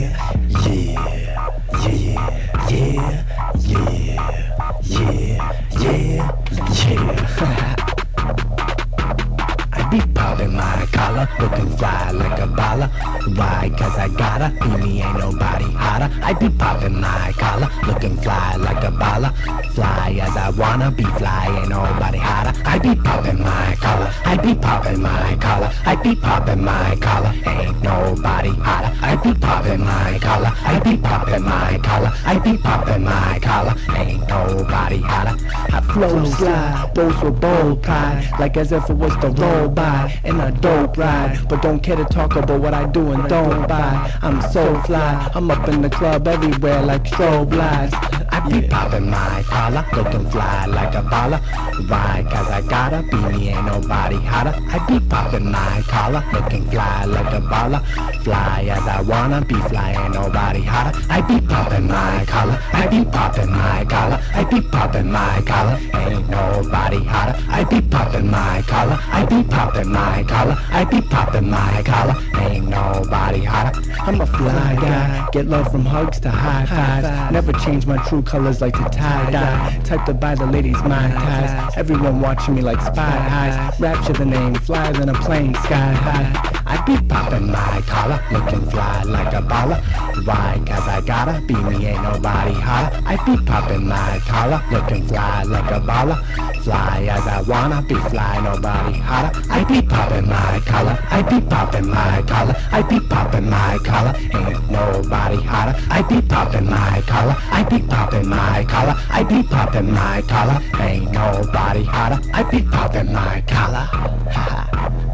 I be poppin' my collar, looking fly like a baller. Why? Cause I gotta, be me ain't nobody hotter. I be poppin' my collar, looking fly like a baller. Fly as I wanna be, fly ain't nobody hotter. I be poppin' my collar, I be poppin' my collar, I be poppin' my collar, ain't nobody hotter. I be poppin' my collar, I be poppin' my collar, I be poppin' my collar, ain't nobody hotter. I flow slide, those with bold pride, like as if it was the roll by in a dope ride, but don't care to talk about what I do and don't buy. I'm so fly, I'm up in the club everywhere like strobe lights. I be poppin' my collar, looking fly like a baller. Why? Cause I gotta be me, ain't nobody hotter. I be poppin' my collar, looking fly like a baller. Fly as I wanna be, fly ain't nobody hotter. I be poppin' my collar, I be poppin' my collar, I be poppin' my collar, ain't nobody hotter. I be poppin' my collar, I be poppin' my collar, I be poppin' my collar, ain't nobody hotter. I'm a fly guy, get love from hugs to high fives. Never change my true colors like the tie-dye. Type to buy the ladies my ties. Everyone watching me like spy eyes. Rapture the name, flyer than a plane sky high. I be poppin' my collar, looking fly like a baller. Why? Cause I gotta be me, ain't nobody hotter. I be poppin' my collar, looking fly like a baller. Fly as I wanna be, fly nobody hotter. I be poppin' my collar, I be poppin' my collar, I be poppin' my collar, ain't nobody hotter. I be poppin' my collar, I be poppin' my collar, I be poppin' my collar, ain't nobody hotter. I be poppin' my collar.